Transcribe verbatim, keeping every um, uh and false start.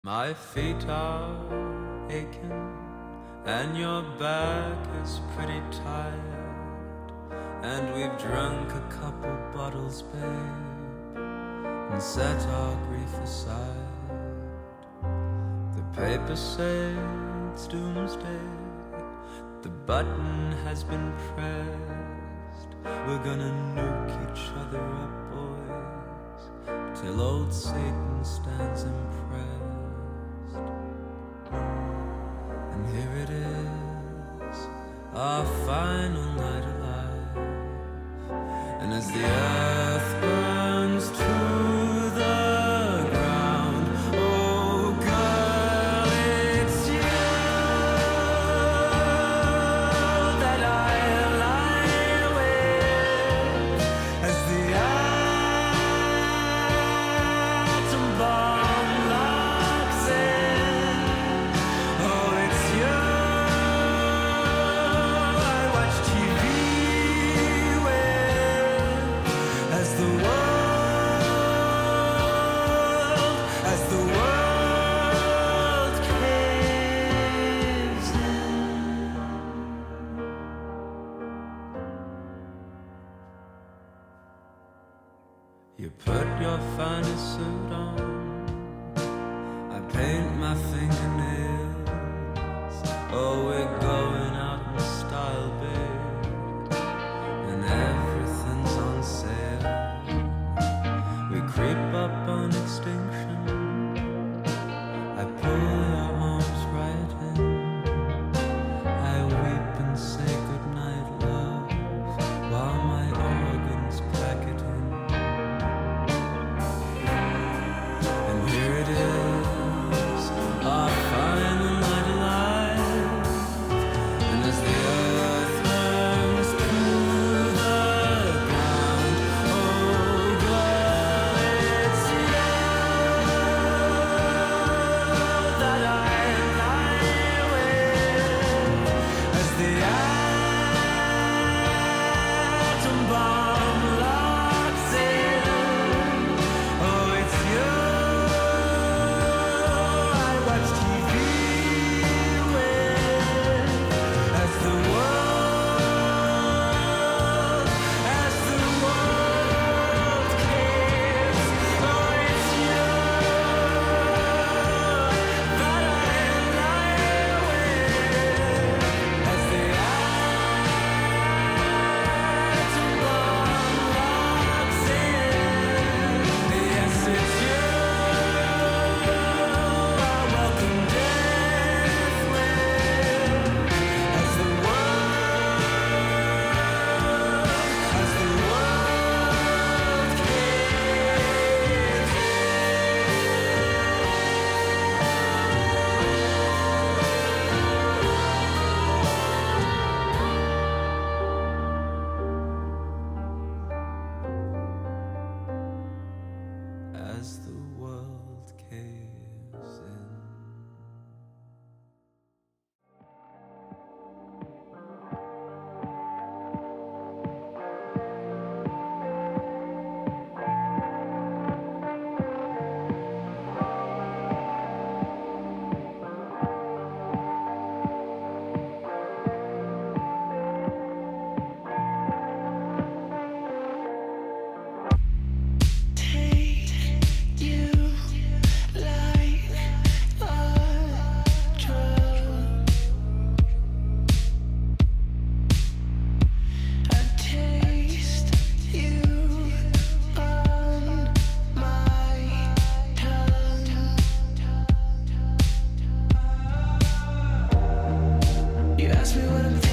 My feet are aching and your back is pretty tired, and we've drunk a couple bottles, babe, and set our grief aside. The papers say it's doomsday, the button has been pressed. We're gonna nuke each other up, boys, till old Satan stands impressed. And here it is, our final night alive. And as the earth burns to the ground, oh girl, it's you that I lie with. As the atom bomb locks in, oh it's you I watch T V with. As the world, as the world caves in. You put your finest suit on, I paint my fingernails. Oh, we're going out in style, babe, and everything's on sale. We creep up on extinction, I pull your arms right in, I weep and say goodnight, love, while my organs pack it in. And here it is, our final night alive. And as the earth turns to the ground, oh girl, it's you that I lie with. As the atom bomb locks in, oh it's you I watch T V with. As the world, as the world caves, oh it's you that I lie with. As the atom bomb locks in, yes it's you I welcome death with. As the world, as the world caves in. As the world caves in. Take you like a drug. I taste you on my tongue. You ask me what I'm